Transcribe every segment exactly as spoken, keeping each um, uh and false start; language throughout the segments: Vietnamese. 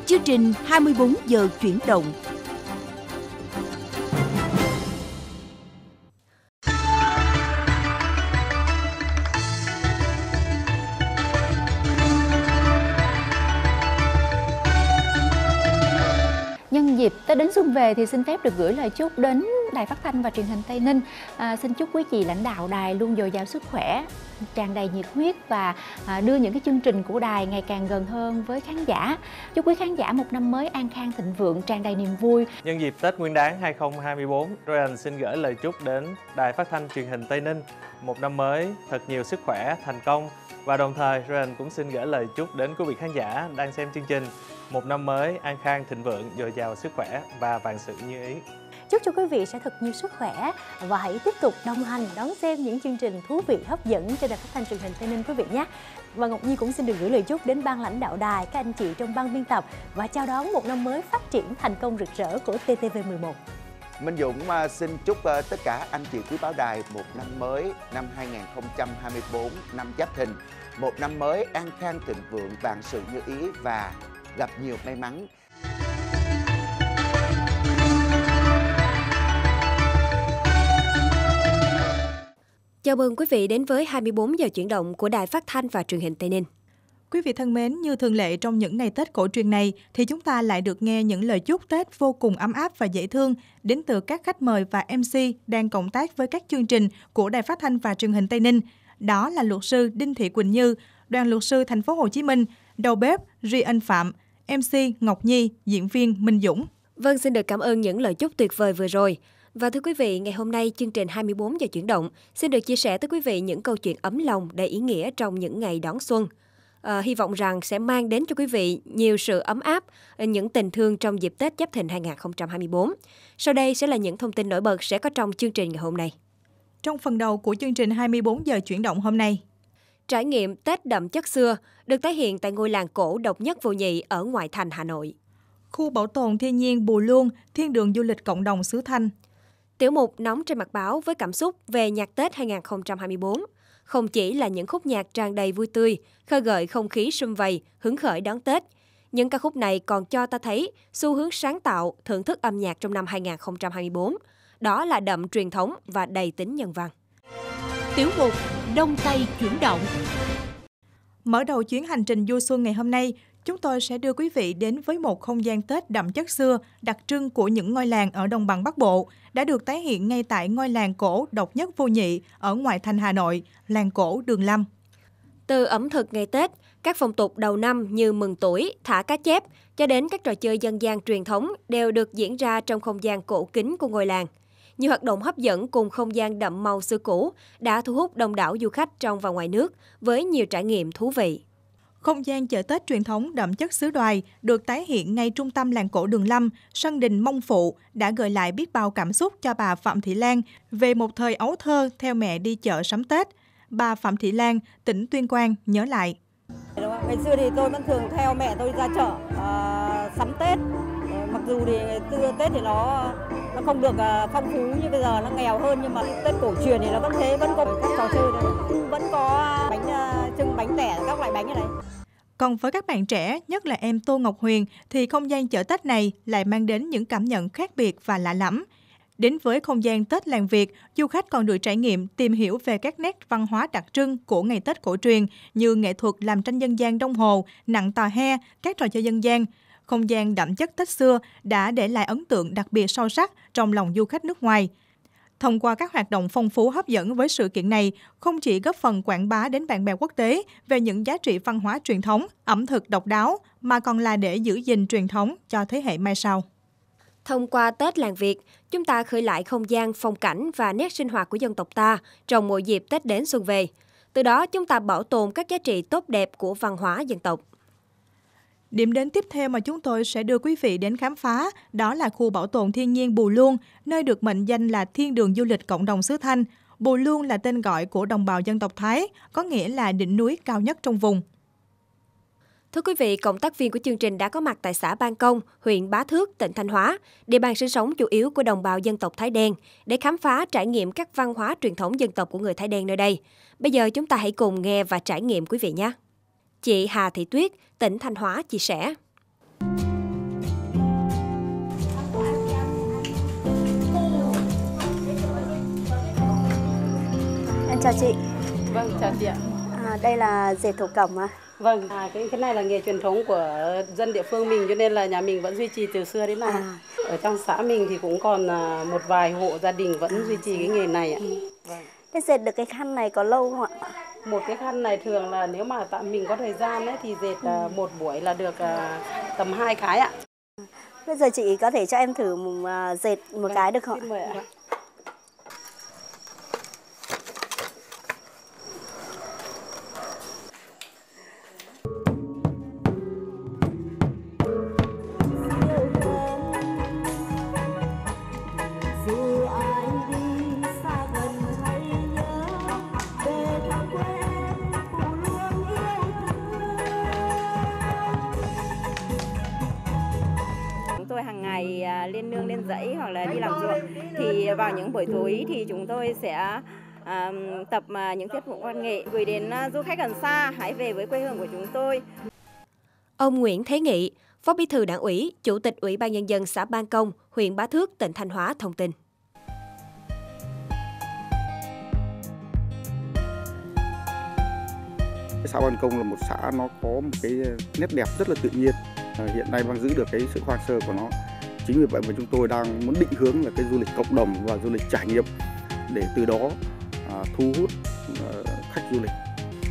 Chương trình hai mươi bốn giờ chuyển động. Nhân dịp Tết đến xuân về thì xin phép được gửi lời chúc đến Đài Phát thanh và Truyền hình Tây Ninh. À, xin chúc quý vị lãnh đạo đài luôn dồi dào sức khỏe, tràn đầy nhiệt huyết và à, đưa những cái chương trình của đài ngày càng gần hơn với khán giả. Chúc quý khán giả một năm mới an khang thịnh vượng, tràn đầy niềm vui. Nhân dịp Tết Nguyên đán hai không hai tư, Ryan xin gửi lời chúc đến Đài Phát thanh Truyền hình Tây Ninh một năm mới thật nhiều sức khỏe, thành công. Và đồng thời Ryan cũng xin gửi lời chúc đến quý vị khán giả đang xem chương trình một năm mới an khang thịnh vượng, dồi dào sức khỏe và vạn sự như ý. Chúc cho quý vị sẽ thật nhiều sức khỏe và hãy tiếp tục đồng hành đón xem những chương trình thú vị hấp dẫn trên Đài Phát thanh Truyền hình Tây Ninh quý vị nhé. Và Ngọc Nhi cũng xin được gửi lời chúc đến ban lãnh đạo đài, các anh chị trong ban biên tập và chào đón một năm mới phát triển thành công rực rỡ của T T V mười một. Minh Dũng uh, xin chúc uh, tất cả anh chị quý báo đài một năm mới, năm hai không hai tư, năm Giáp Thìn, một năm mới an khang thịnh vượng, vạn sự như ý và gặp nhiều may mắn. Chào mừng quý vị đến với hai mươi bốn giờ chuyển động của Đài Phát thanh và Truyền hình Tây Ninh. Quý vị thân mến, như thường lệ trong những ngày Tết cổ truyền này thì chúng ta lại được nghe những lời chúc Tết vô cùng ấm áp và dễ thương đến từ các khách mời và em xê đang cộng tác với các chương trình của Đài Phát thanh và Truyền hình Tây Ninh. Đó là luật sư Đinh Thị Quỳnh Như, đoàn luật sư Thành phố Hồ Chí Minh, đầu bếp Rian Phạm, em xê Ngọc Nhi, diễn viên Minh Dũng. Vâng, xin được cảm ơn những lời chúc tuyệt vời vừa rồi. Và thưa quý vị, ngày hôm nay chương trình hai mươi bốn giờ chuyển động xin được chia sẻ tới quý vị những câu chuyện ấm lòng đầy ý nghĩa trong những ngày đón xuân. À, hy vọng rằng sẽ mang đến cho quý vị nhiều sự ấm áp, những tình thương trong dịp Tết Giáp Thìn hai không hai tư. Sau đây sẽ là những thông tin nổi bật sẽ có trong chương trình ngày hôm nay. Trong phần đầu của chương trình hai mươi bốn giờ chuyển động hôm nay, trải nghiệm Tết đậm chất xưa được tái hiện tại ngôi làng cổ độc nhất vô nhị ở ngoại thành Hà Nội. Khu bảo tồn thiên nhiên Bù Luông, thiên đường du lịch cộng đồng xứ Thanh. Tiểu mục nóng trên mặt báo với cảm xúc về nhạc Tết hai không hai tư. Không chỉ là những khúc nhạc tràn đầy vui tươi, khơi gợi không khí sum vầy, hứng khởi đón Tết. Những ca khúc này còn cho ta thấy xu hướng sáng tạo, thưởng thức âm nhạc trong năm hai không hai tư. Đó là đậm truyền thống và đầy tính nhân văn. Tiểu mục Đông Tây chuyển động. Mở đầu chuyến hành trình du xuân ngày hôm nay, chúng tôi sẽ đưa quý vị đến với một không gian Tết đậm chất xưa, đặc trưng của những ngôi làng ở Đồng bằng Bắc Bộ, đã được tái hiện ngay tại ngôi làng cổ độc nhất vô nhị ở ngoại thành Hà Nội, làng cổ Đường Lâm. Từ ẩm thực ngày Tết, các phong tục đầu năm như mừng tuổi, thả cá chép, cho đến các trò chơi dân gian truyền thống đều được diễn ra trong không gian cổ kính của ngôi làng. Nhiều hoạt động hấp dẫn cùng không gian đậm màu xưa cũ đã thu hút đông đảo du khách trong và ngoài nước với nhiều trải nghiệm thú vị. Không gian chợ Tết truyền thống đậm chất xứ Đoài được tái hiện ngay trung tâm làng cổ Đường Lâm, sân đình Mông Phụ đã gợi lại biết bao cảm xúc cho bà Phạm Thị Lan về một thời ấu thơ theo mẹ đi chợ sắm Tết. Bà Phạm Thị Lan, tỉnh Tuyên Quang nhớ lại. Ngày xưa thì tôi vẫn thường theo mẹ tôi ra chợ uh, sắm Tết. Mặc dù thì xưa Tết thì nó nó không được uh, phong phú như bây giờ, nó nghèo hơn, nhưng mà Tết cổ truyền thì nó vẫn thế, vẫn có các trò chơi đây, vẫn có bánh uh, trưng, bánh tẻ, các loại bánh ở đây. Còn với các bạn trẻ, nhất là em Tô Ngọc Huyền, thì không gian chợ Tết này lại mang đến những cảm nhận khác biệt và lạ lẫm. Đến với không gian Tết làng Việt, du khách còn được trải nghiệm tìm hiểu về các nét văn hóa đặc trưng của ngày Tết cổ truyền như nghệ thuật làm tranh dân gian Đông Hồ, nặn tò he, các trò chơi dân gian. Không gian đậm chất Tết xưa đã để lại ấn tượng đặc biệt sâu sắc trong lòng du khách nước ngoài. Thông qua các hoạt động phong phú hấp dẫn với sự kiện này, không chỉ góp phần quảng bá đến bạn bè quốc tế về những giá trị văn hóa truyền thống, ẩm thực độc đáo, mà còn là để giữ gìn truyền thống cho thế hệ mai sau. Thông qua Tết làng Việt, chúng ta khơi lại không gian, phong cảnh và nét sinh hoạt của dân tộc ta trong mỗi dịp Tết đến xuân về. Từ đó, chúng ta bảo tồn các giá trị tốt đẹp của văn hóa dân tộc. Điểm đến tiếp theo mà chúng tôi sẽ đưa quý vị đến khám phá đó là khu bảo tồn thiên nhiên Bù Luông, nơi được mệnh danh là thiên đường du lịch cộng đồng xứ Thanh. Bù Luông là tên gọi của đồng bào dân tộc Thái, có nghĩa là đỉnh núi cao nhất trong vùng. Thưa quý vị, cộng tác viên của chương trình đã có mặt tại xã Ban Công, huyện Bá Thước, tỉnh Thanh Hóa, địa bàn sinh sống chủ yếu của đồng bào dân tộc Thái Đen, để khám phá trải nghiệm các văn hóa truyền thống dân tộc của người Thái Đen nơi đây. Bây giờ chúng ta hãy cùng nghe và trải nghiệm quý vị nhé. Chị Hà Thị Tuyết, tỉnh Thanh Hóa chia sẻ. Em chào chị. Vâng, chào chị ạ. À, đây là dệt thổ cẩm à? Vâng, à, cái cái này là nghề truyền thống của dân địa phương mình, cho nên là nhà mình vẫn duy trì từ xưa đến nay. À. Ở trong xã mình thì cũng còn à, một vài hộ gia đình vẫn duy trì cái nghề này ạ. Ừ. Vâng. Thế dệt được cái khăn này có lâu không ạ? Một cái khăn này thường là nếu mà tạm mình có thời gian ấy thì dệt à, một buổi là được à, tầm hai cái ạ. Bây giờ chị có thể cho em thử một, uh, dệt một Vâng, cái được không xin mời ạ. ạ? Tôi hàng ngày lên nương lên dãy hoặc là đi làm ruộng thì vào những buổi tối thì chúng tôi sẽ à, tập những tiết mục văn nghệ gửi đến du khách gần xa hãy về với quê hương của chúng tôi. Ông Nguyễn Thế Nghị, Phó Bí thư Đảng ủy, Chủ tịch Ủy ban Nhân dân xã Ban Công, huyện Bá Thước, tỉnh Thanh Hóa thông tin. Xã Ban Công là một xã nó có một cái nét đẹp rất là tự nhiên. Hiện nay đang giữ được cái sự hoang sơ của nó. Chính vì vậy mà chúng tôi đang muốn định hướng là cái du lịch cộng đồng và du lịch trải nghiệm để từ đó à, thu hút à, khách du lịch.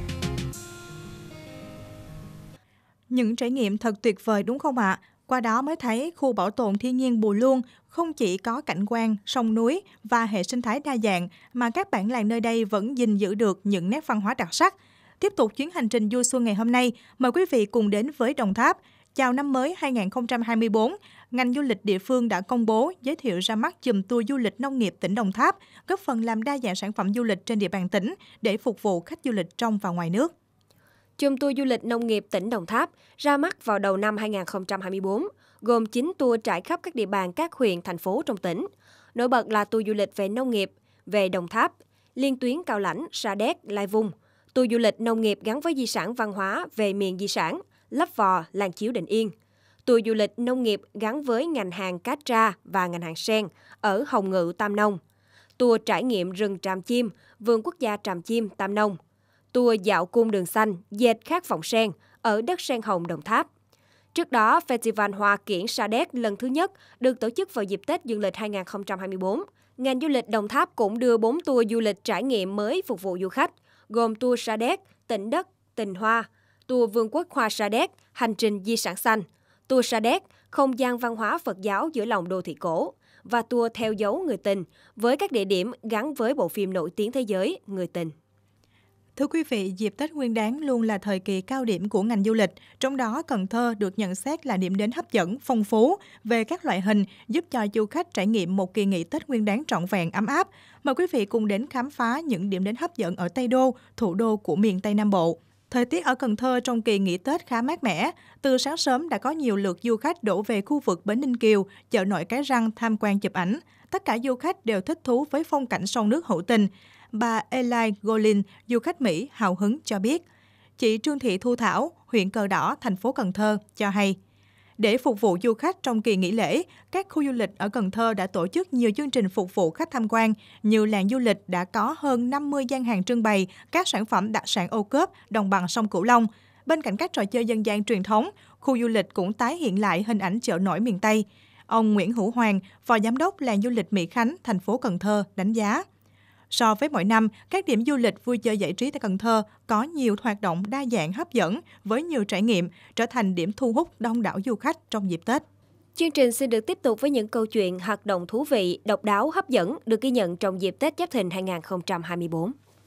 Những trải nghiệm thật tuyệt vời đúng không ạ? Qua đó mới thấy khu bảo tồn thiên nhiên Bù Luông không chỉ có cảnh quan, sông núi và hệ sinh thái đa dạng mà các bản làng nơi đây vẫn gìn giữ được những nét văn hóa đặc sắc. Tiếp tục chuyến hành trình du xuân ngày hôm nay, mời quý vị cùng đến với Đồng Tháp. Chào năm mới hai không hai tư, ngành du lịch địa phương đã công bố giới thiệu ra mắt chùm tour du lịch nông nghiệp tỉnh Đồng Tháp, góp phần làm đa dạng sản phẩm du lịch trên địa bàn tỉnh để phục vụ khách du lịch trong và ngoài nước. Chùm tour du lịch nông nghiệp tỉnh Đồng Tháp ra mắt vào đầu năm hai không hai tư, gồm chín tour trải khắp các địa bàn các huyện, thành phố trong tỉnh. Nổi bật là tour du lịch về nông nghiệp, về Đồng Tháp, liên tuyến Cao Lãnh, Sa Đéc, Lai Vung, tour du lịch nông nghiệp gắn với di sản văn hóa về miền di sản, Lấp Vò, Làng Chiếu Định Yên, tour du lịch nông nghiệp gắn với ngành hàng cá tra và ngành hàng sen ở Hồng Ngự, Tam Nông, tour trải nghiệm rừng Tràm Chim, vườn quốc gia Tràm Chim, Tam Nông, tour dạo cung đường xanh, dệt khát vọng sen ở đất sen hồng Đồng Tháp. Trước đó, Festival Hoa Kiển Sa Đéc lần thứ nhất được tổ chức vào dịp Tết Dương lịch hai không hai tư. Ngành du lịch Đồng Tháp cũng đưa bốn tour du lịch trải nghiệm mới phục vụ du khách, gồm tour Sa Đéc, Tỉnh Đất, Tình Hoa, tour Vương quốc Hoa Sa Đéc, Hành trình di sản xanh, tour Sa Đéc, không gian văn hóa Phật giáo giữa lòng đô thị cổ, và tour theo dấu người tình với các địa điểm gắn với bộ phim nổi tiếng thế giới Người tình. Thưa quý vị, dịp Tết Nguyên đán luôn là thời kỳ cao điểm của ngành du lịch, trong đó Cần Thơ được nhận xét là điểm đến hấp dẫn, phong phú về các loại hình, giúp cho du khách trải nghiệm một kỳ nghỉ Tết Nguyên đán trọn vẹn ấm áp. Mời quý vị cùng đến khám phá những điểm đến hấp dẫn ở Tây Đô, thủ đô của miền Tây Nam Bộ. Thời tiết ở Cần Thơ trong kỳ nghỉ Tết khá mát mẻ. Từ sáng sớm đã có nhiều lượt du khách đổ về khu vực Bến Ninh Kiều, chợ nổi Cái Răng tham quan chụp ảnh. Tất cả du khách đều thích thú với phong cảnh sông nước hữu tình. Bà Eli Golin, du khách Mỹ, hào hứng cho biết. Chị Trương Thị Thu Thảo, huyện Cờ Đỏ, thành phố Cần Thơ, cho hay. Để phục vụ du khách trong kỳ nghỉ lễ, các khu du lịch ở Cần Thơ đã tổ chức nhiều chương trình phục vụ khách tham quan, như làng du lịch đã có hơn năm mươi gian hàng trưng bày các sản phẩm đặc sản Âu Cớp, đồng bằng sông Cửu Long. Bên cạnh các trò chơi dân gian truyền thống, khu du lịch cũng tái hiện lại hình ảnh chợ nổi miền Tây. Ông Nguyễn Hữu Hoàng, Phó Giám đốc làng du lịch Mỹ Khánh, thành phố Cần Thơ, đánh giá. So với mỗi năm, các điểm du lịch vui chơi giải trí tại Cần Thơ có nhiều hoạt động đa dạng hấp dẫn với nhiều trải nghiệm, trở thành điểm thu hút đông đảo du khách trong dịp Tết. Chương trình xin được tiếp tục với những câu chuyện hoạt động thú vị, độc đáo, hấp dẫn được ghi nhận trong dịp Tết Giáp Thìn hai không hai tư.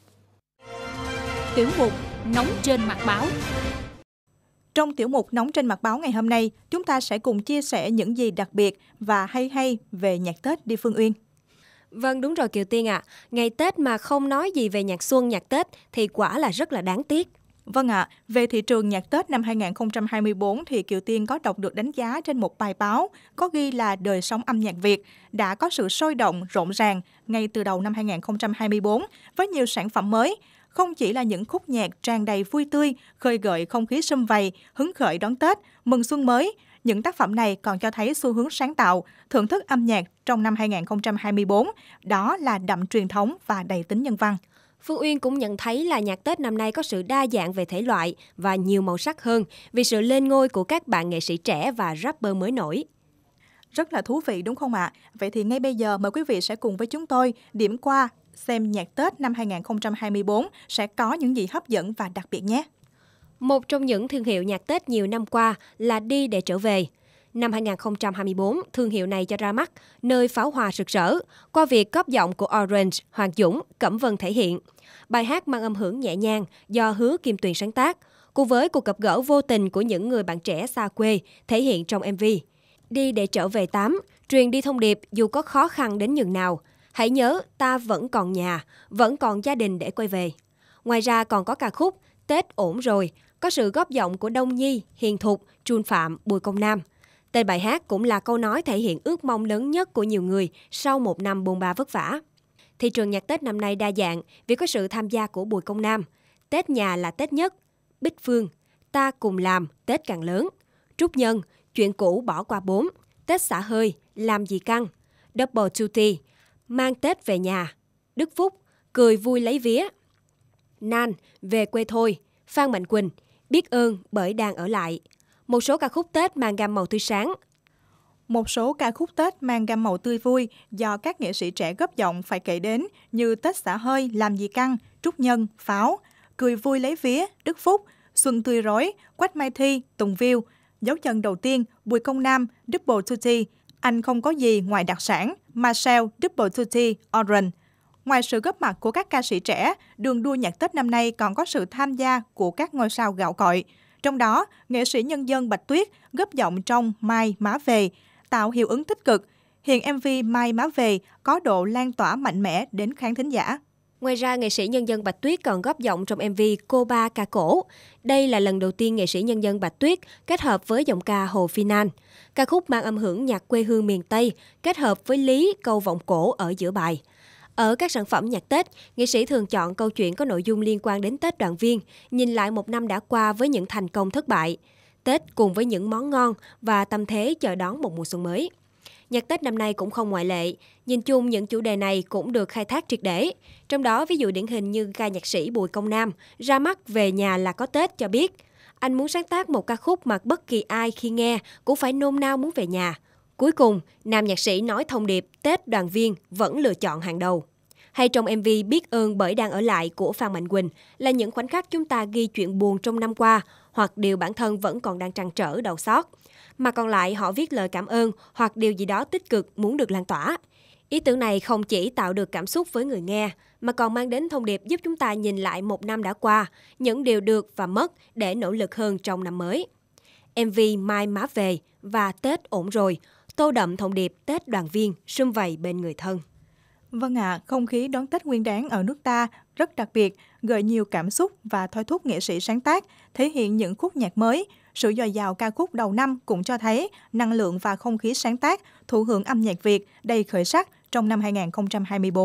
Tiểu mục Nóng trên mặt báo. Trong tiểu mục Nóng trên mặt báo ngày hôm nay, chúng ta sẽ cùng chia sẻ những gì đặc biệt và hay hay về nhạc Tết đi Phương Uyên. Vâng, đúng rồi Kiều Tiên ạ. À. Ngày Tết mà không nói gì về nhạc xuân, nhạc Tết thì quả là rất là đáng tiếc. Vâng ạ, à, về thị trường nhạc Tết năm hai không hai tư thì Kiều Tiên có đọc được đánh giá trên một bài báo có ghi là đời sống âm nhạc Việt đã có sự sôi động, rộn ràng ngay từ đầu năm hai không hai tư với nhiều sản phẩm mới. Không chỉ là những khúc nhạc tràn đầy vui tươi, khơi gợi không khí sum vầy, hứng khởi đón Tết, mừng xuân mới, những tác phẩm này còn cho thấy xu hướng sáng tạo, thưởng thức âm nhạc trong năm hai không hai tư, đó là đậm truyền thống và đầy tính nhân văn. Phương Uyên cũng nhận thấy là nhạc Tết năm nay có sự đa dạng về thể loại và nhiều màu sắc hơn vì sự lên ngôi của các bạn nghệ sĩ trẻ và rapper mới nổi. Rất là thú vị đúng không ạ? Vậy thì ngay bây giờ mời quý vị sẽ cùng với chúng tôi điểm qua xem nhạc Tết năm hai không hai tư sẽ có những gì hấp dẫn và đặc biệt nhé. Một trong những thương hiệu nhạc Tết nhiều năm qua là Đi Để Trở Về. Năm hai không hai tư, thương hiệu này cho ra mắt nơi pháo hoa rực rỡ qua việc góp giọng của Orange, Hoàng Dũng, Cẩm Vân thể hiện. Bài hát mang âm hưởng nhẹ nhàng do Hứa Kim Tuyền sáng tác, cùng với cuộc gặp gỡ vô tình của những người bạn trẻ xa quê thể hiện trong em vê. Đi Để Trở Về tám, truyền đi thông điệp dù có khó khăn đến nhường nào. Hãy nhớ ta vẫn còn nhà, vẫn còn gia đình để quay về. Ngoài ra còn có ca khúc Tết Ổn Rồi, có sự góp giọng của Đông Nhi, Hiền Thục, Trun Phạm, Bùi Công Nam. Tên bài hát cũng là câu nói thể hiện ước mong lớn nhất của nhiều người sau một năm bôn ba vất vả. Thị trường nhạc Tết năm nay đa dạng vì có sự tham gia của Bùi Công Nam, Tết Nhà Là Tết Nhất, Bích Phương, Ta Cùng Làm, Tết Càng Lớn, Trúc Nhân, Chuyện Cũ Bỏ Qua Bốn, Tết Xả Hơi, Làm Gì Căng, Double Duty, Mang Tết Về Nhà, Đức Phúc, Cười Vui Lấy Vía, Nan, Về Quê Thôi, Phan Mạnh Quỳnh, Biết Ơn Bởi Đang Ở Lại. Một số ca khúc Tết mang gam màu tươi sáng. Một số ca khúc Tết mang gam màu tươi vui do các nghệ sĩ trẻ góp giọng phải kể đến như Tết Xả Hơi, Làm Gì Căng, Trúc Nhân, Pháo, Cười Vui Lấy Vía, Đức Phúc, Xuân Tươi Rói, Quách Mai Thi, Tùng Viu, Dấu Chân Đầu Tiên, Bùi Công Nam, Double Duty, Anh Không Có Gì Ngoài Đặc Sản, Marcel, Double Duty, Orange. Ngoài sự góp mặt của các ca sĩ trẻ, đường đua nhạc Tết năm nay còn có sự tham gia của các ngôi sao gạo cội. Trong đó, nghệ sĩ nhân dân Bạch Tuyết góp giọng trong Mai Má Về, tạo hiệu ứng tích cực. Hiện em vê Mai Má Về có độ lan tỏa mạnh mẽ đến khán thính giả. Ngoài ra, nghệ sĩ nhân dân Bạch Tuyết còn góp giọng trong em vê Cô Ba Ca Cổ. Đây là lần đầu tiên nghệ sĩ nhân dân Bạch Tuyết kết hợp với giọng ca Hồ Phi Nan. Ca khúc mang âm hưởng nhạc quê hương miền Tây, kết hợp với lý câu vọng cổ ở giữa bài. Ở các sản phẩm nhạc Tết, nghệ sĩ thường chọn câu chuyện có nội dung liên quan đến Tết đoàn viên, nhìn lại một năm đã qua với những thành công thất bại. Tết cùng với những món ngon và tâm thế chờ đón một mùa xuân mới. Nhạc Tết năm nay cũng không ngoại lệ. Nhìn chung, những chủ đề này cũng được khai thác triệt để. Trong đó, ví dụ điển hình như ca nhạc sĩ Bùi Công Nam ra mắt Về Nhà Là Có Tết cho biết, anh muốn sáng tác một ca khúc mà bất kỳ ai khi nghe cũng phải nôn nao muốn về nhà. Cuối cùng, nam nhạc sĩ nói thông điệp Tết đoàn viên vẫn lựa chọn hàng đầu. Hay trong em vê Biết Ơn Bởi Đang Ở Lại của Phan Mạnh Quỳnh là những khoảnh khắc chúng ta ghi chuyện buồn trong năm qua hoặc điều bản thân vẫn còn đang trăn trở đau xót. Mà còn lại họ viết lời cảm ơn hoặc điều gì đó tích cực muốn được lan tỏa. Ý tưởng này không chỉ tạo được cảm xúc với người nghe mà còn mang đến thông điệp giúp chúng ta nhìn lại một năm đã qua, những điều được và mất để nỗ lực hơn trong năm mới. em vê Mai Má Về và Tết Ổn Rồi tô đậm thông điệp Tết đoàn viên sum vầy bên người thân. Vâng ạ, à, không khí đón Tết Nguyên đán ở nước ta rất đặc biệt, gợi nhiều cảm xúc và thôi thúc nghệ sĩ sáng tác, thể hiện những khúc nhạc mới. Sự dồi dào ca khúc đầu năm cũng cho thấy năng lượng và không khí sáng tác, thụ hưởng âm nhạc Việt đầy khởi sắc trong năm hai không hai tư.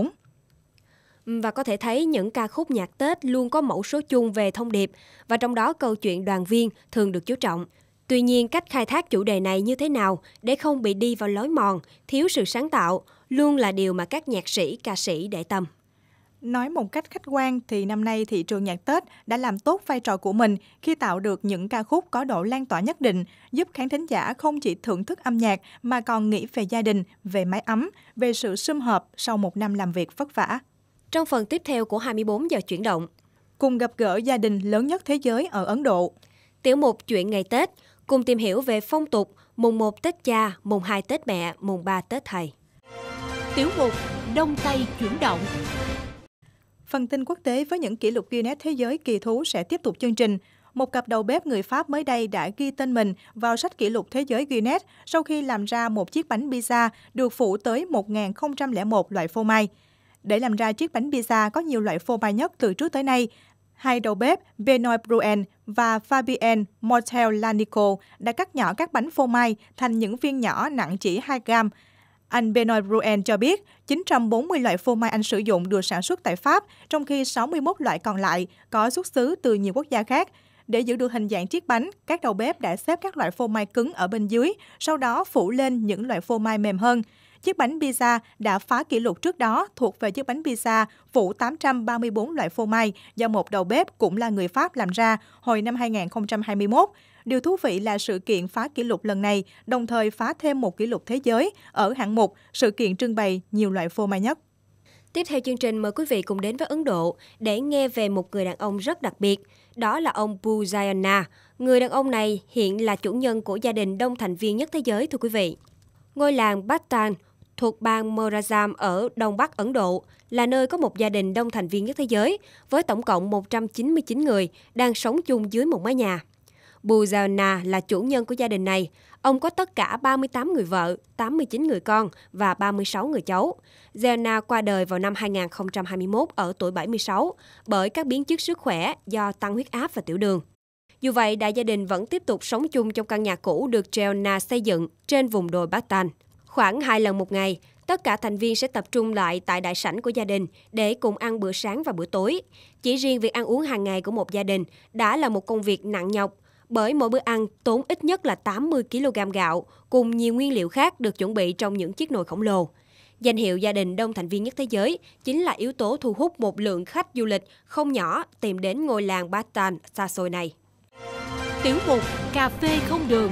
Và có thể thấy những ca khúc nhạc Tết luôn có mẫu số chung về thông điệp và trong đó câu chuyện đoàn viên thường được chú trọng. Tuy nhiên, cách khai thác chủ đề này như thế nào để không bị đi vào lối mòn, thiếu sự sáng tạo, luôn là điều mà các nhạc sĩ, ca sĩ để tâm. Nói một cách khách quan thì năm nay thị trường nhạc Tết đã làm tốt vai trò của mình khi tạo được những ca khúc có độ lan tỏa nhất định, giúp khán thính giả không chỉ thưởng thức âm nhạc mà còn nghĩ về gia đình, về mái ấm, về sự sum họp sau một năm làm việc vất vả. Trong phần tiếp theo của hai mươi bốn giờ chuyển động, cùng gặp gỡ gia đình lớn nhất thế giới ở Ấn Độ. Tiểu mục Chuyện Ngày Tết, cùng tìm hiểu về phong tục mùng một Tết Cha, mùng hai Tết Mẹ, mùng ba Tết Thầy. Tiểu mục Đông Tây chuyển động. Phần tin quốc tế với những kỷ lục Guinness Thế giới kỳ thú sẽ tiếp tục chương trình. Một cặp đầu bếp người Pháp mới đây đã ghi tên mình vào sách kỷ lục Thế giới Guinness sau khi làm ra một chiếc bánh pizza được phủ tới một nghìn không trăm lẻ một loại phô mai. Để làm ra chiếc bánh pizza có nhiều loại phô mai nhất từ trước tới nay, hai đầu bếp Benoit Bruel và Fabien Mortel-Lanico đã cắt nhỏ các bánh phô mai thành những viên nhỏ nặng chỉ hai gam. Anh Benoit Bruel cho biết chín trăm bốn mươi loại phô mai anh sử dụng được sản xuất tại Pháp, trong khi sáu mươi mốt loại còn lại có xuất xứ từ nhiều quốc gia khác. Để giữ được hình dạng chiếc bánh, các đầu bếp đã xếp các loại phô mai cứng ở bên dưới, sau đó phủ lên những loại phô mai mềm hơn. Chiếc bánh pizza đã phá kỷ lục trước đó thuộc về chiếc bánh pizza phủ tám trăm ba mươi tư loại phô mai do một đầu bếp cũng là người Pháp làm ra hồi năm hai nghìn không trăm hai mươi mốt. Điều thú vị là sự kiện phá kỷ lục lần này đồng thời phá thêm một kỷ lục thế giới ở hạng mục sự kiện trưng bày nhiều loại phô mai nhất. Tiếp theo chương trình, mời quý vị cùng đến với Ấn Độ để nghe về một người đàn ông rất đặc biệt. Đó là ông Bujayana. Người đàn ông này hiện là chủ nhân của gia đình đông thành viên nhất thế giới, thưa quý vị. Ngôi làng Batan thuộc bang Morazam ở Đông Bắc Ấn Độ là nơi có một gia đình đông thành viên nhất thế giới với tổng cộng một trăm chín mươi chín người đang sống chung dưới một mái nhà. Bujayana là chủ nhân của gia đình này. Ông có tất cả ba mươi tám người vợ, tám mươi chín người con và ba mươi sáu người cháu. Bujayana qua đời vào năm hai nghìn không trăm hai mươi mốt ở tuổi bảy mươi sáu bởi các biến chứng sức khỏe do tăng huyết áp và tiểu đường. Dù vậy, đại gia đình vẫn tiếp tục sống chung trong căn nhà cũ được Bujayana xây dựng trên vùng đồi Batan. Khoảng hai lần một ngày, tất cả thành viên sẽ tập trung lại tại đại sảnh của gia đình để cùng ăn bữa sáng và bữa tối. Chỉ riêng việc ăn uống hàng ngày của một gia đình đã là một công việc nặng nhọc, bởi mỗi bữa ăn tốn ít nhất là tám mươi ki lô gam gạo cùng nhiều nguyên liệu khác được chuẩn bị trong những chiếc nồi khổng lồ. Danh hiệu gia đình đông thành viên nhất thế giới chính là yếu tố thu hút một lượng khách du lịch không nhỏ tìm đến ngôi làng Batan xa xôi này. Tiểu mục Cà phê không đường.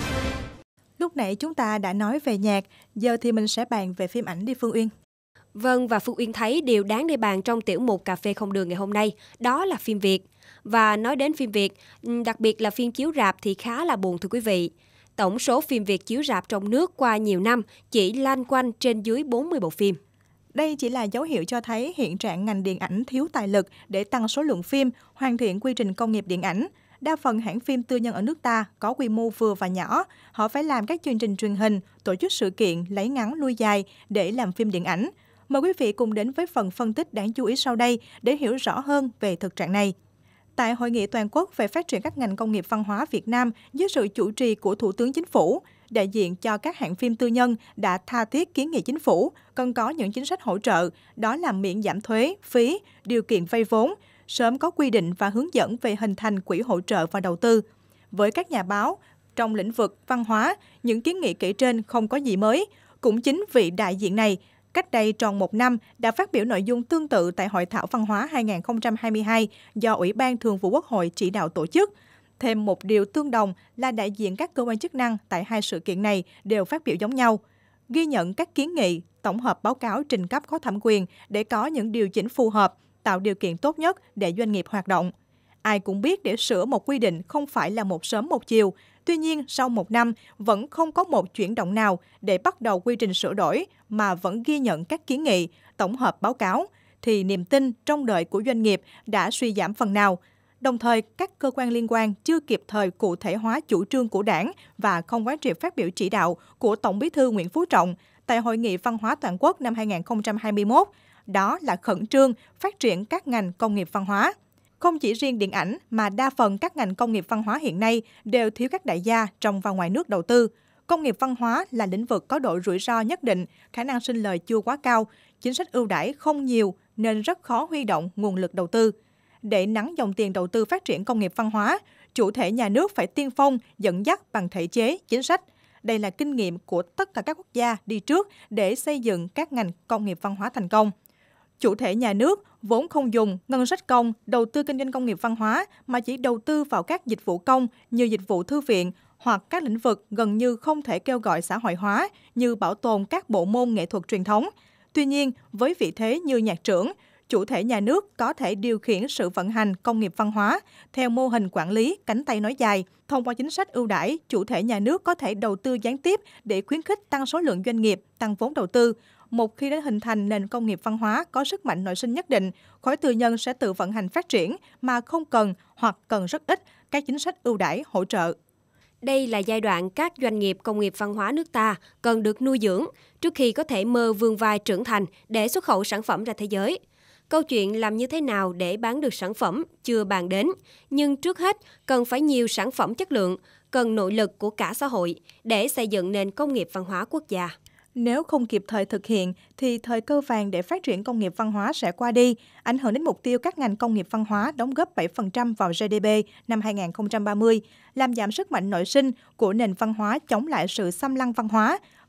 Lúc nãy chúng ta đã nói về nhạc, giờ thì mình sẽ bàn về phim ảnh đi Phương Uyên. Vâng, và Phương Uyên thấy điều đáng để bàn trong tiểu mục Cà phê không đường ngày hôm nay, đó là phim Việt. Và nói đến phim Việt, đặc biệt là phim chiếu rạp thì khá là buồn thưa quý vị. Tổng số phim Việt chiếu rạp trong nước qua nhiều năm chỉ loanh quanh trên dưới bốn mươi bộ phim. Đây chỉ là dấu hiệu cho thấy hiện trạng ngành điện ảnh thiếu tài lực để tăng số lượng phim, hoàn thiện quy trình công nghiệp điện ảnh. Đa phần hãng phim tư nhân ở nước ta có quy mô vừa và nhỏ, họ phải làm các chương trình truyền hình, tổ chức sự kiện, lấy ngắn nuôi dài để làm phim điện ảnh. Mời quý vị cùng đến với phần phân tích đáng chú ý sau đây để hiểu rõ hơn về thực trạng này. Tại Hội nghị toàn quốc về phát triển các ngành công nghiệp văn hóa Việt Nam dưới sự chủ trì của Thủ tướng Chính phủ, đại diện cho các hãng phim tư nhân đã tha thiết kiến nghị Chính phủ cần có những chính sách hỗ trợ, đó là miễn giảm thuế, phí, điều kiện vay vốn, sớm có quy định và hướng dẫn về hình thành quỹ hỗ trợ và đầu tư. Với các nhà báo, trong lĩnh vực văn hóa, những kiến nghị kể trên không có gì mới. Cũng chính vị đại diện này, cách đây tròn một năm đã phát biểu nội dung tương tự tại Hội thảo Văn hóa hai nghìn không trăm hai mươi hai do Ủy ban Thường vụ Quốc hội chỉ đạo tổ chức. Thêm một điều tương đồng là đại diện các cơ quan chức năng tại hai sự kiện này đều phát biểu giống nhau. Ghi nhận các kiến nghị, tổng hợp báo cáo trình cấp có thẩm quyền để có những điều chỉnh phù hợp, tạo điều kiện tốt nhất để doanh nghiệp hoạt động. Ai cũng biết để sửa một quy định không phải là một sớm một chiều. Tuy nhiên, sau một năm, vẫn không có một chuyển động nào để bắt đầu quy trình sửa đổi mà vẫn ghi nhận các kiến nghị, tổng hợp báo cáo, thì niềm tin trông đợi của doanh nghiệp đã suy giảm phần nào. Đồng thời, các cơ quan liên quan chưa kịp thời cụ thể hóa chủ trương của Đảng và không quán triệt phát biểu chỉ đạo của Tổng Bí thư Nguyễn Phú Trọng tại Hội nghị Văn hóa Toàn quốc năm hai nghìn không trăm hai mươi mốt. Đó là khẩn trương phát triển các ngành công nghiệp văn hóa. Không chỉ riêng điện ảnh mà đa phần các ngành công nghiệp văn hóa hiện nay đều thiếu các đại gia trong và ngoài nước đầu tư. Công nghiệp văn hóa là lĩnh vực có độ rủi ro nhất định, khả năng sinh lời chưa quá cao, chính sách ưu đãi không nhiều nên rất khó huy động nguồn lực đầu tư. Để nắn dòng tiền đầu tư phát triển công nghiệp văn hóa, chủ thể nhà nước phải tiên phong, dẫn dắt bằng thể chế, chính sách. Đây là kinh nghiệm của tất cả các quốc gia đi trước để xây dựng các ngành công nghiệp văn hóa thành công. Chủ thể nhà nước vốn không dùng ngân sách công đầu tư kinh doanh công nghiệp văn hóa mà chỉ đầu tư vào các dịch vụ công như dịch vụ thư viện hoặc các lĩnh vực gần như không thể kêu gọi xã hội hóa như bảo tồn các bộ môn nghệ thuật truyền thống. Tuy nhiên, với vị thế như nhạc trưởng, chủ thể nhà nước có thể điều khiển sự vận hành công nghiệp văn hóa theo mô hình quản lý cánh tay nói dài. Thông qua chính sách ưu đãi, chủ thể nhà nước có thể đầu tư gián tiếp để khuyến khích tăng số lượng doanh nghiệp, tăng vốn đầu tư. Một khi đã hình thành nền công nghiệp văn hóa có sức mạnh nội sinh nhất định, khối tư nhân sẽ tự vận hành phát triển mà không cần hoặc cần rất ít các chính sách ưu đãi hỗ trợ. Đây là giai đoạn các doanh nghiệp công nghiệp văn hóa nước ta cần được nuôi dưỡng trước khi có thể mơ vươn vai trưởng thành để xuất khẩu sản phẩm ra thế giới. Câu chuyện làm như thế nào để bán được sản phẩm chưa bàn đến, nhưng trước hết cần phải nhiều sản phẩm chất lượng, cần nội lực của cả xã hội để xây dựng nền công nghiệp văn hóa quốc gia. Nếu không kịp thời thực hiện, thì thời cơ vàng để phát triển công nghiệp văn hóa sẽ qua đi, ảnh hưởng đến mục tiêu các ngành công nghiệp văn hóa đóng góp bảy phần trăm vào giê đê pê năm hai nghìn không trăm ba mươi, làm giảm sức mạnh nội sinh của nền văn hóa chống lại sự xâm lăng văn hóa,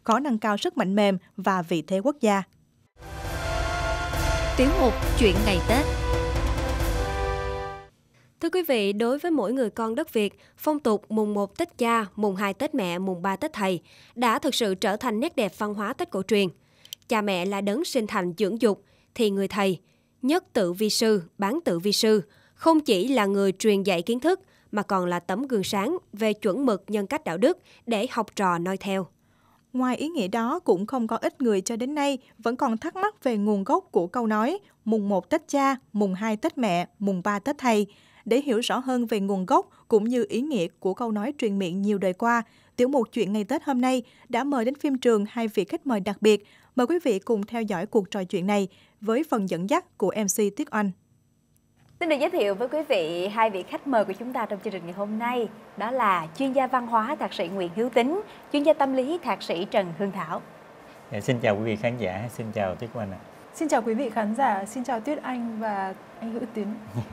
khó nâng cao sức mạnh mềm và vị thế quốc gia. Tiểu mục Chuyện ngày Tết. Thưa quý vị, đối với mỗi người con đất Việt, phong tục mùng một Tết Cha, mùng hai Tết Mẹ, mùng ba Tết Thầy đã thực sự trở thành nét đẹp văn hóa Tết cổ truyền. Cha mẹ là đấng sinh thành dưỡng dục, thì người thầy, nhất tự vi sư, bán tự vi sư, không chỉ là người truyền dạy kiến thức, mà còn là tấm gương sáng về chuẩn mực nhân cách đạo đức để học trò noi theo. Ngoài ý nghĩa đó, cũng không có ít người cho đến nay vẫn còn thắc mắc về nguồn gốc của câu nói mùng một Tết Cha, mùng hai Tết Mẹ, mùng ba Tết Thầy. Để hiểu rõ hơn về nguồn gốc cũng như ý nghĩa của câu nói truyền miệng nhiều đời qua, tiểu mục Chuyện ngày Tết hôm nay đã mời đến phim trường hai vị khách mời đặc biệt. Mời quý vị cùng theo dõi cuộc trò chuyện này với phần dẫn dắt của em xê Tuyết Oanh. Xin được giới thiệu với quý vị hai vị khách mời của chúng ta trong chương trình ngày hôm nay. Đó là chuyên gia văn hóa Thạc sĩ Nguyễn Hiếu Tính, chuyên gia tâm lý Thạc sĩ Trần Hương Thảo. Dạ, xin chào quý vị khán giả, xin chào Tuyết Oanh ạ. Xin chào quý vị khán giả, xin chào Tuyết Anh và anh Hữu Tín.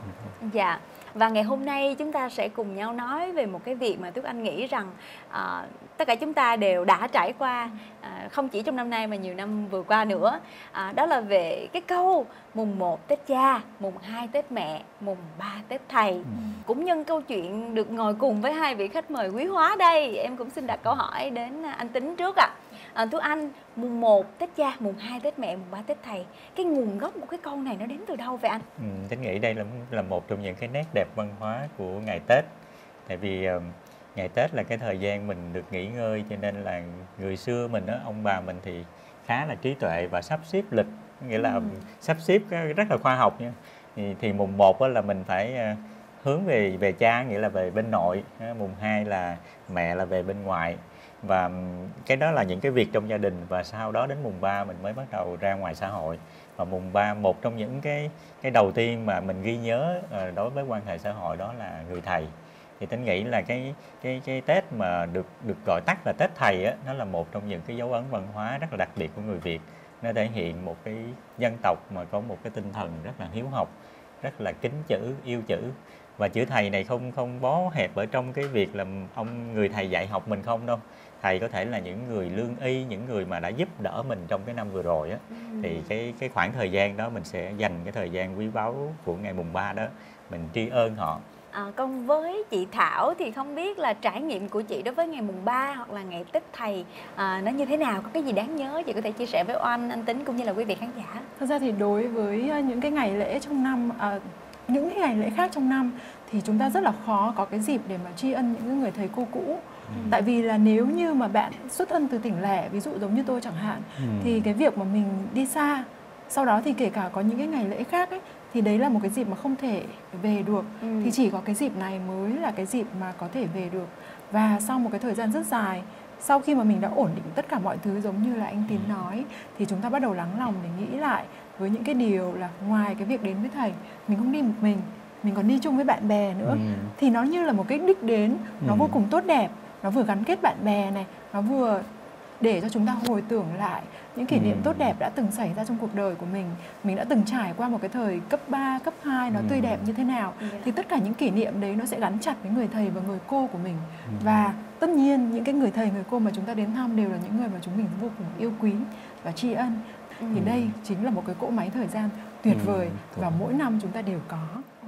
Dạ, và ngày hôm nay chúng ta sẽ cùng nhau nói về một cái việc mà Tuyết Anh nghĩ rằng à, tất cả chúng ta đều đã trải qua, à, không chỉ trong năm nay mà nhiều năm vừa qua nữa. À, đó là về cái câu mùng một Tết Cha, mùng hai Tết Mẹ, mùng ba Tết Thầy. Ừ. Cũng nhân câu chuyện được ngồi cùng với hai vị khách mời quý hóa đây, em cũng xin đặt câu hỏi đến anh Tính trước ạ. À. À, thưa anh, mùng một Tết Cha, mùng hai Tết Mẹ, mùng ba Tết Thầy, cái nguồn gốc của cái câu này nó đến từ đâu vậy anh? Ừ, Tính nghĩ đây là là một trong những cái nét đẹp văn hóa của ngày Tết. Tại vì uh, ngày Tết là cái thời gian mình được nghỉ ngơi, cho nên là người xưa mình đó, ông bà mình thì khá là trí tuệ và sắp xếp lịch, nghĩa là ừ. sắp xếp rất là khoa học nha. Thì, thì mùng một là mình phải uh, hướng về về cha, nghĩa là về bên nội, mùng hai là mẹ là về bên ngoài. Và cái đó là những cái việc trong gia đình, và sau đó đến mùng ba mình mới bắt đầu ra ngoài xã hội. Và mùng ba, một trong những cái cái đầu tiên mà mình ghi nhớ đối với quan hệ xã hội đó là người thầy. Thì Tính nghĩ là cái cái cái Tết mà được được gọi tắt là Tết Thầy á, nó là một trong những cái dấu ấn văn hóa rất là đặc biệt của người Việt. Nó thể hiện một cái dân tộc mà có một cái tinh thần rất là hiếu học, rất là kính chữ, yêu chữ. Và chữ thầy này không không bó hẹp ở trong cái việc là ông người thầy dạy học mình không đâu. Thầy có thể là những người lương y, những người mà đã giúp đỡ mình trong cái năm vừa rồi á. Ừ. Thì cái cái khoảng thời gian đó mình sẽ dành cái thời gian quý báu của ngày mùng ba đó, mình tri ân họ. À, còn với chị Thảo thì không biết là trải nghiệm của chị đối với ngày mùng ba hoặc là ngày Tết Thầy à, nó như thế nào, có cái gì đáng nhớ chị có thể chia sẻ với Oanh, anh Tính cũng như là quý vị khán giả? Thật ra thì đối với những cái ngày lễ trong năm, à, những cái ngày lễ khác trong năm thì chúng ta rất là khó có cái dịp để mà tri ân những người thầy cô cũ. Ừ. Tại vì là nếu như mà bạn xuất thân từ tỉnh lẻ, ví dụ giống như tôi chẳng hạn, ừ. thì cái việc mà mình đi xa, sau đó thì kể cả có những cái ngày lễ khác ấy, thì đấy là một cái dịp mà không thể về được. Ừ. Thì chỉ có cái dịp này mới là cái dịp mà có thể về được. Và sau một cái thời gian rất dài, sau khi mà mình đã ổn định tất cả mọi thứ giống như là anh Tín nói, thì chúng ta bắt đầu lắng lòng để nghĩ lại với những cái điều là ngoài cái việc đến với thầy, mình không đi một mình, mình còn đi chung với bạn bè nữa. Ừ. Thì nó như là một cái đích đến, nó ừ. vô cùng tốt đẹp. Nó vừa gắn kết bạn bè này, nó vừa để cho chúng ta hồi tưởng lại những kỷ niệm ừ. tốt đẹp đã từng xảy ra trong cuộc đời của mình. Mình đã từng trải qua một cái thời cấp ba, cấp hai nó ừ. tươi đẹp như thế nào. Ừ. Thì tất cả những kỷ niệm đấy nó sẽ gắn chặt với người thầy và người cô của mình. Ừ. Và tất nhiên những cái người thầy, người cô mà chúng ta đến thăm đều là những người mà chúng mình vô cùng yêu quý và tri ân. Ừ. Thì đây chính là một cái cỗ máy thời gian tuyệt vời ừ. và mỗi năm chúng ta đều có.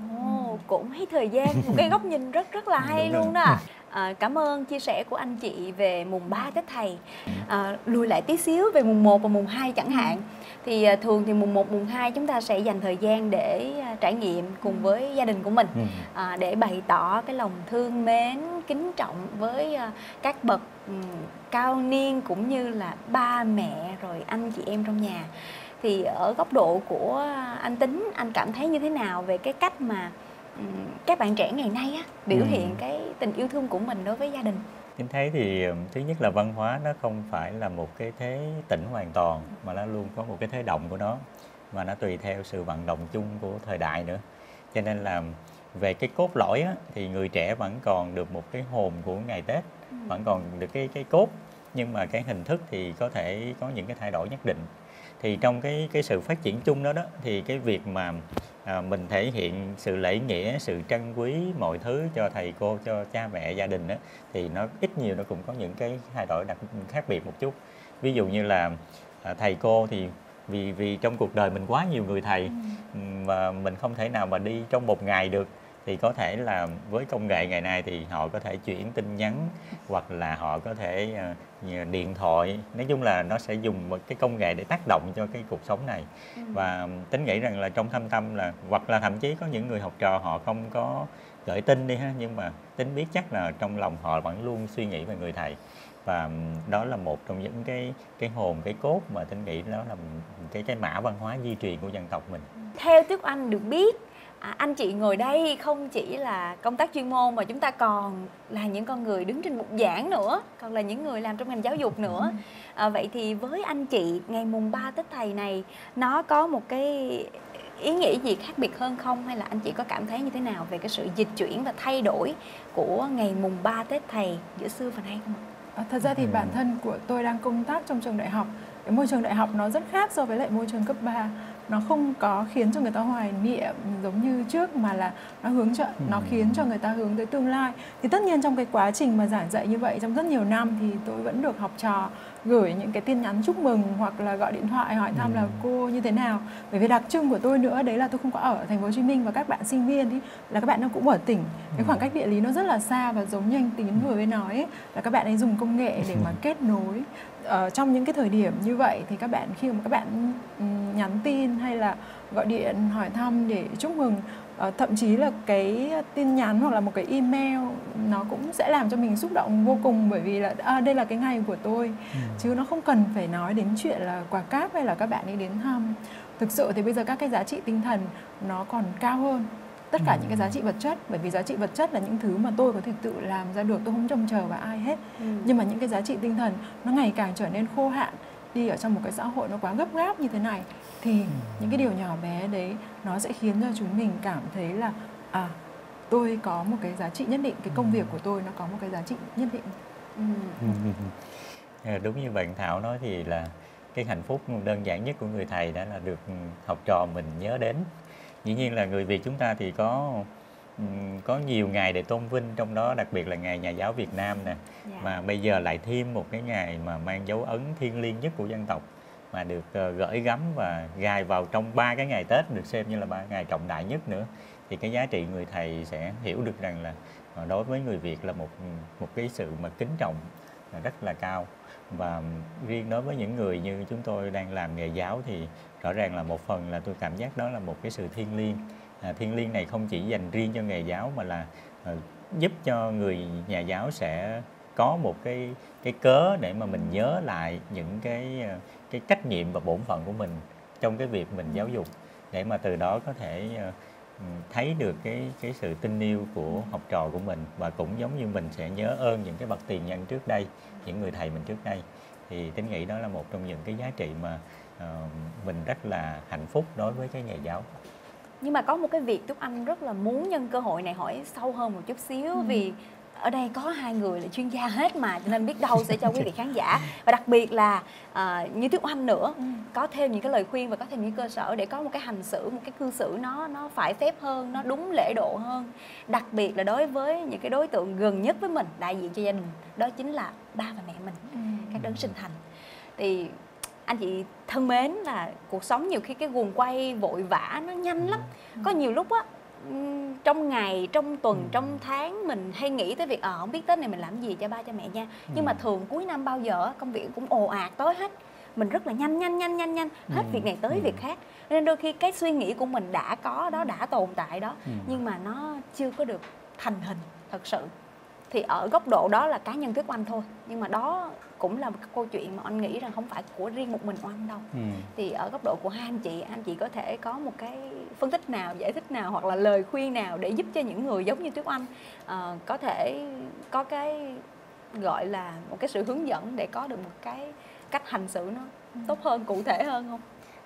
Ồ, cỗ máy thời gian, một cái góc nhìn rất rất là hay luôn đó. À, cảm ơn chia sẻ của anh chị về mùng ba Tết Thầy. À, lùi lại tí xíu về mùng một và mùng hai chẳng hạn. Thì à, thường thì mùng một, mùng hai chúng ta sẽ dành thời gian để à, trải nghiệm cùng với gia đình của mình, à, để bày tỏ cái lòng thương mến, kính trọng với à, các bậc um, cao niên cũng như là ba mẹ rồi anh chị em trong nhà. Thì ở góc độ của anh Tính, anh cảm thấy như thế nào về cái cách mà um, các bạn trẻ ngày nay á, biểu ừ. hiện cái tình yêu thương của mình đối với gia đình? Em thấy thì thứ nhất là văn hóa nó không phải là một cái thế tĩnh hoàn toàn, mà nó luôn có một cái thế động của nó, và nó tùy theo sự vận động chung của thời đại nữa. Cho nên là về cái cốt lõi á, thì người trẻ vẫn còn được một cái hồn của ngày Tết, ừ. vẫn còn được cái cái cốt, nhưng mà cái hình thức thì có thể có những cái thay đổi nhất định. Thì trong cái cái sự phát triển chung đó đó, thì cái việc mà à, mình thể hiện sự lễ nghĩa, sự trân quý mọi thứ cho thầy cô, cho cha mẹ, gia đình đó, thì nó ít nhiều nó cũng có những cái thay đổi đặc khác biệt một chút. Ví dụ như là à, thầy cô thì vì vì trong cuộc đời mình quá nhiều người thầy ừ. mà mình không thể nào mà đi trong một ngày được, thì có thể là với công nghệ ngày nay thì họ có thể chuyển tin nhắn hoặc là họ có thể uh, điện thoại, nói chung là nó sẽ dùng một cái công nghệ để tác động cho cái cuộc sống này. ừ. Và Tính nghĩ rằng là trong thâm tâm là hoặc là thậm chí có những người học trò họ không có gửi tin đi ha, nhưng mà Tính biết chắc là trong lòng họ vẫn luôn suy nghĩ về người thầy, và đó là một trong những cái cái hồn, cái cốt mà Tính nghĩ đó là cái cái mã văn hóa di truyền của dân tộc mình. Theo Tuyết Oanh được biết, à, anh chị ngồi đây không chỉ là công tác chuyên môn mà chúng ta còn là những con người đứng trên bục giảng nữa, còn là những người làm trong ngành giáo dục nữa. À, vậy thì với anh chị, ngày mùng ba Tết Thầy này nó có một cái ý nghĩa gì khác biệt hơn không? Hay là anh chị có cảm thấy như thế nào về cái sự dịch chuyển và thay đổi của ngày mùng ba Tết Thầy giữa xưa và nay không ạ? À, thật ra thì bản thân của tôi đang công tác trong trường đại học. Cái môi trường đại học nó rất khác so với lại môi trường cấp ba. Nó không có khiến cho người ta hoài niệm giống như trước, mà là nó hướng cho, nó khiến cho người ta hướng tới tương lai. Thì tất nhiên trong cái quá trình mà giảng dạy như vậy trong rất nhiều năm thì tôi vẫn được học trò gửi những cái tin nhắn chúc mừng hoặc là gọi điện thoại hỏi thăm là cô như thế nào. Bởi vì đặc trưng của tôi nữa đấy là tôi không có ở thành phố Hồ Chí Minh, và các bạn sinh viên ý, là các bạn nó cũng ở tỉnh. Cái khoảng cách địa lý nó rất là xa, và giống như anh Tín vừa mới nói ấy, là các bạn ấy dùng công nghệ để mà kết nối. Ở trong những cái thời điểm như vậy thì các bạn khi mà các bạn nhắn tin hay là gọi điện hỏi thăm để chúc mừng, thậm chí là cái tin nhắn hoặc là một cái email nó cũng sẽ làm cho mình xúc động vô cùng, bởi vì là à, đây là cái ngày của tôi. ừ. Chứ nó không cần phải nói đến chuyện là quà cáp hay là các bạn ấy đến thăm. Thực sự thì bây giờ các cái giá trị tinh thần nó còn cao hơn tất cả ừ. những cái giá trị vật chất, bởi vì giá trị vật chất là những thứ mà tôi có thể tự làm ra được, tôi không trông chờ vào ai hết. ừ. Nhưng mà những cái giá trị tinh thần nó ngày càng trở nên khô hạn đi ở trong một cái xã hội nó quá gấp gáp như thế này, thì ừ. những cái điều nhỏ bé đấy nó sẽ khiến cho chúng mình cảm thấy là à, tôi có một cái giá trị nhất định, cái công việc của tôi nó có một cái giá trị nhất định. ừ. Ừ. Đúng như bạn Thảo nói thì là cái hạnh phúc đơn giản nhất của người thầy đã là được học trò mình nhớ đến. Dĩ nhiên là người Việt chúng ta thì có có nhiều ngày để tôn vinh, trong đó đặc biệt là ngày Nhà giáo Việt Nam nè. yeah. Mà bây giờ lại thêm một cái ngày mà mang dấu ấn thiêng liêng nhất của dân tộc, mà được uh, gửi gắm và gài vào trong ba cái ngày Tết, được xem như là ba ngày trọng đại nhất nữa. Thì cái giá trị người thầy sẽ hiểu được rằng là uh, đối với người Việt là một một cái sự mà kính trọng uh, rất là cao. Và riêng đối với những người như chúng tôi đang làm nghề giáo thì rõ ràng là một phần là tôi cảm giác đó là một cái sự thiêng liêng. À, thiêng liêng này không chỉ dành riêng cho nghề giáo, mà là uh, giúp cho người nhà giáo sẽ có một cái cái cớ để mà mình nhớ lại những cái cái trách nhiệm và bổn phận của mình trong cái việc mình giáo dục, để mà từ đó có thể uh, thấy được cái cái sự tin yêu của học trò của mình, và cũng giống như mình sẽ nhớ ơn những cái bậc tiền nhân trước đây, những người thầy mình trước đây. Thì Tính nghĩ đó là một trong những cái giá trị mà uh, mình rất là hạnh phúc đối với cái nghề giáo. Nhưng mà có một cái việc Tuyết Anh rất là muốn nhân cơ hội này hỏi sâu hơn một chút xíu. ừ. Vì ở đây có hai người là chuyên gia hết mà, cho nên biết đâu sẽ cho quý vị khán giả, và đặc biệt là uh, như Tuyết Anh nữa, ừ. có thêm những cái lời khuyên và có thêm những cơ sở để có một cái hành xử, một cái cư xử nó nó phải phép hơn, nó đúng lễ độ hơn. Đặc biệt là đối với những cái đối tượng gần nhất với mình, đại diện cho gia đình, đó chính là ba và mẹ mình, ừ. các đấng sinh thành. Thì anh chị thân mến, là cuộc sống nhiều khi cái guồng quay vội vã nó nhanh lắm. Có nhiều lúc á, trong ngày, trong tuần, trong tháng mình hay nghĩ tới việc ờ không biết Tết này mình làm gì cho ba cho mẹ nha. Nhưng mà thường cuối năm bao giờ công việc cũng ồ ạt tới hết. Mình rất là nhanh nhanh nhanh nhanh nhanh, hết việc này tới việc khác. Nên đôi khi cái suy nghĩ của mình đã có đó, đã tồn tại đó, nhưng mà nó chưa có được thành hình thật sự. Thì ở góc độ đó là cá nhân Tuyết Oanh thôi, nhưng mà đó cũng là một cái câu chuyện mà anh nghĩ rằng không phải của riêng một mình Oanh đâu. ừ. Thì ở góc độ của hai anh chị, anh chị có thể có một cái phân tích nào, giải thích nào, hoặc là lời khuyên nào để giúp cho những người giống như Tuyết Oanh uh, có thể có cái gọi là một cái sự hướng dẫn để có được một cái cách hành xử nó tốt hơn, cụ thể hơn không?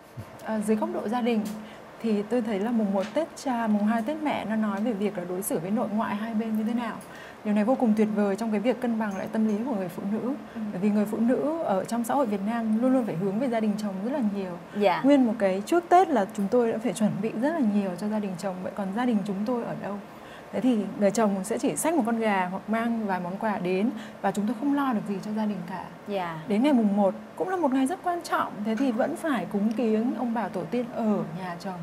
À, dưới góc độ gia đình thì tôi thấy là mùng một Tết cha, mùng hai Tết mẹ nó nói về việc là đối xử với nội ngoại hai bên như thế nào. Điều này vô cùng tuyệt vời trong cái việc cân bằng lại tâm lý của người phụ nữ. ừ. Bởi vì người phụ nữ ở trong xã hội Việt Nam luôn luôn phải hướng về gia đình chồng rất là nhiều. dạ. Nguyên một cái trước Tết là chúng tôi đã phải chuẩn bị rất là nhiều cho gia đình chồng. Vậy còn gia đình chúng tôi ở đâu? Thế thì người chồng sẽ chỉ xách một con gà hoặc mang vài món quà đến và chúng tôi không lo được gì cho gia đình cả. Dạ. Đến ngày mùng một cũng là một ngày rất quan trọng, thế thì vẫn phải cúng kiếng ông bà tổ tiên ở nhà chồng.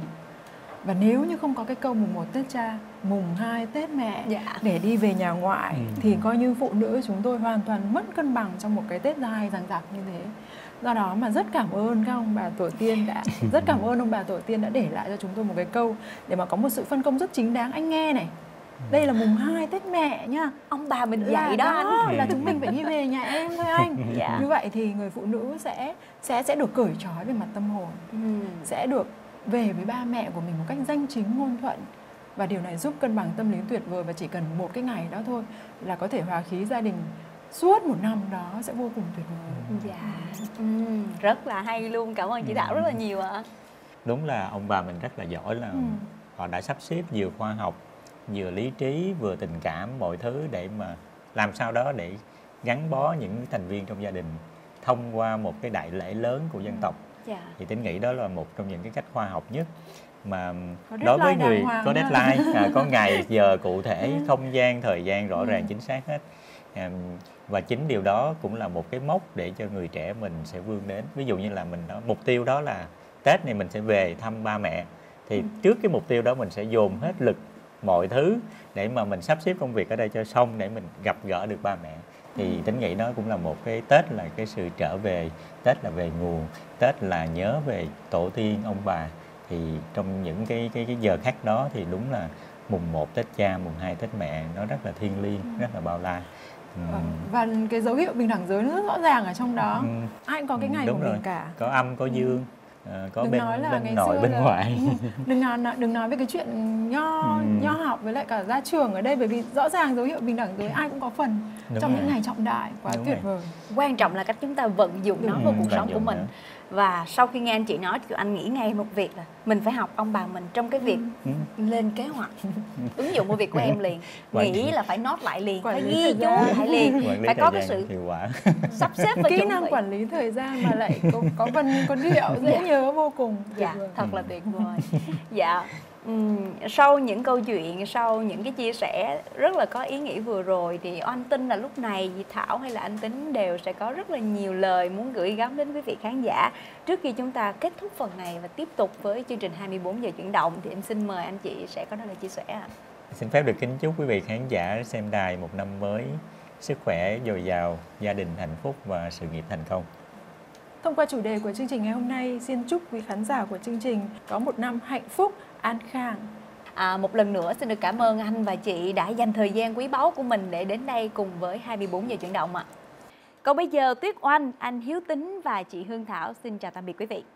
Và nếu như không có cái câu mùng một Tết cha, mùng hai Tết mẹ Dạ. để đi về nhà ngoại Ừ. thì coi như phụ nữ chúng tôi hoàn toàn mất cân bằng trong một cái Tết dài dằng dặc như thế. Do đó mà rất cảm ơn các ông bà tổ tiên đã rất cảm ơn ông bà tổ tiên đã để lại cho chúng tôi một cái câu để mà có một sự phân công rất chính đáng. Anh nghe này, đây là mùng hai Tết mẹ nhá, Ông bà mình là dạy đó anh. đó là chúng mình phải đi về nhà em thôi anh. Dạ. Như vậy thì người phụ nữ sẽ sẽ sẽ được cởi trói về mặt tâm hồn, Ừ. sẽ được về với ba mẹ của mình một cách danh chính ngôn thuận, và điều này giúp cân bằng tâm lý tuyệt vời. Và chỉ cần một cái ngày đó thôi là có thể hòa khí gia đình suốt một năm đó sẽ vô cùng tuyệt vời. Dạ. Ừ. Rất là hay luôn, cảm ơn chị Thảo rất là nhiều ạ. Đúng là ông bà mình rất là giỏi, là Ừ. họ đã sắp xếp vừa khoa học, vừa lý trí, vừa tình cảm, mọi thứ để mà làm sao đó để gắn bó những thành viên trong gia đình thông qua một cái đại lễ lớn của dân tộc. Dạ. Thì Tín nghĩ đó là một trong những cái cách khoa học nhất mà Có đối với deadline người đàng hoàng có ha. deadline, à, có ngày giờ cụ thể, Ừ. không gian, thời gian rõ Ừ. ràng chính xác hết. À, và chính điều đó cũng là một cái mốc để cho người trẻ mình sẽ vươn đến. Ví dụ như là mình đó, mục tiêu đó là Tết này mình sẽ về thăm ba mẹ, thì Ừ. trước cái mục tiêu đó mình sẽ dồn hết lực mọi thứ để mà mình sắp xếp công việc ở đây cho xong để mình gặp gỡ được ba mẹ. Thì Tín nghĩ đó cũng là một cái Tết, là cái sự trở về. Tết là về nguồn, Tết là nhớ về tổ tiên ông bà. Thì trong những cái cái cái giờ khắc đó thì đúng là mùng một Tết cha, mùng hai Tết mẹ nó rất là thiêng liêng, rất là bao la. Và, Ừm. và cái dấu hiệu bình đẳng giới nó rất rõ ràng ở trong đó. Ừ. Ai cũng có cái ngày Đúng của rồi. mình cả. Có âm, có dương, ờ, có Đừng bên nói là bên ngày nội, xưa bên là- ngoại. đừng nói đừng nói về cái chuyện nho Ừ. nho học với lại cả gia trường ở đây, bởi vì rõ ràng dấu hiệu bình đẳng giới ai cũng có phần Đúng trong rồi. những ngày trọng đại. Quá Đúng tuyệt rồi. vời. Quan trọng là cách chúng ta vận dụng nó Ừ, vào cuộc vận sống của dụng mình. nó. Và sau khi nghe anh chị nói thì anh nghĩ ngay một việc là mình phải học ông bà mình trong cái việc Ừ. lên kế hoạch, ứng dụng vào việc của em liền. Quản- Nghĩ là phải note lại liền, Quản phải lý ghi thời chú gian. lại liền, Quản lý phải thời có cái gian sự hiệu quả. sắp xếp và Kỹ chuẩn năng bị. quản lý thời gian mà lại có, có vần có điệu dễ Dạ. nhớ vô cùng. Tuyệt Dạ, vời. thật là tuyệt vời. Dạ. Ừm, sau những câu chuyện, sau những cái chia sẻ rất là có ý nghĩa vừa rồi thì anh tin là lúc này chị Thảo hay là anh Tính đều sẽ có rất là nhiều lời muốn gửi gắm đến quý vị khán giả. Trước khi chúng ta kết thúc phần này và tiếp tục với chương trình hai mươi bốn giờ chuyển động thì em xin mời anh chị sẽ có lời chia sẻ ạ. Xin phép được kính chúc quý vị khán giả xem đài một năm mới sức khỏe dồi dào, gia đình hạnh phúc và sự nghiệp thành công. Thông qua chủ đề của chương trình ngày hôm nay, xin chúc quý khán giả của chương trình có một năm hạnh phúc, an khang. À, một lần nữa xin được cảm ơn anh và chị đã dành thời gian quý báu của mình để đến đây cùng với hai mươi bốn giờ chuyển động ạ. Còn bây giờ Tuyết Oanh, anh Hiếu Tính và chị Hương Thảo xin chào tạm biệt quý vị.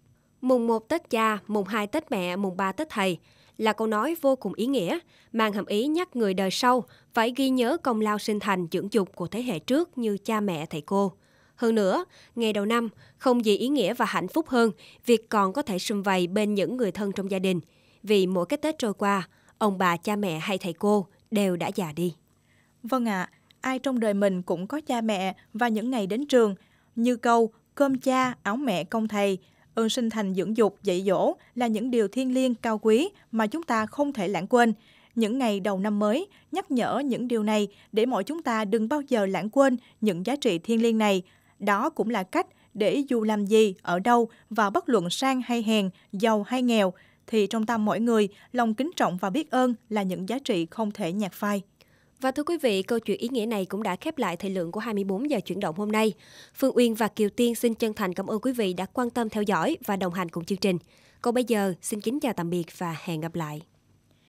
Mùng một Tết cha, mùng hai Tết mẹ, mùng ba Tết thầy là câu nói vô cùng ý nghĩa, mang hàm ý nhắc người đời sau phải ghi nhớ công lao sinh thành dưỡng dục của thế hệ trước như cha mẹ thầy cô. Hơn nữa, ngày đầu năm không gì ý nghĩa và hạnh phúc hơn việc còn có thể sum vầy bên những người thân trong gia đình. Vì mỗi cái Tết trôi qua, ông bà, cha mẹ hay thầy cô đều đã già đi. Vâng ạ, ai trong đời mình cũng có cha mẹ và những ngày đến trường. Như câu cơm cha, áo mẹ công thầy, ơn sinh thành dưỡng dục, dạy dỗ là những điều thiêng liêng cao quý mà chúng ta không thể lãng quên. Những ngày đầu năm mới nhắc nhở những điều này để mọi chúng ta đừng bao giờ lãng quên những giá trị thiêng liêng này. Đó cũng là cách để dù làm gì, ở đâu và bất luận sang hay hèn, giàu hay nghèo, thì trong tâm mỗi người, lòng kính trọng và biết ơn là những giá trị không thể nhạt phai. Và thưa quý vị, câu chuyện ý nghĩa này cũng đã khép lại thời lượng của hai mươi bốn giờ chuyển động hôm nay. Phương Uyên và Kiều Tiên xin chân thành cảm ơn quý vị đã quan tâm theo dõi và đồng hành cùng chương trình. Còn bây giờ, xin kính chào tạm biệt và hẹn gặp lại.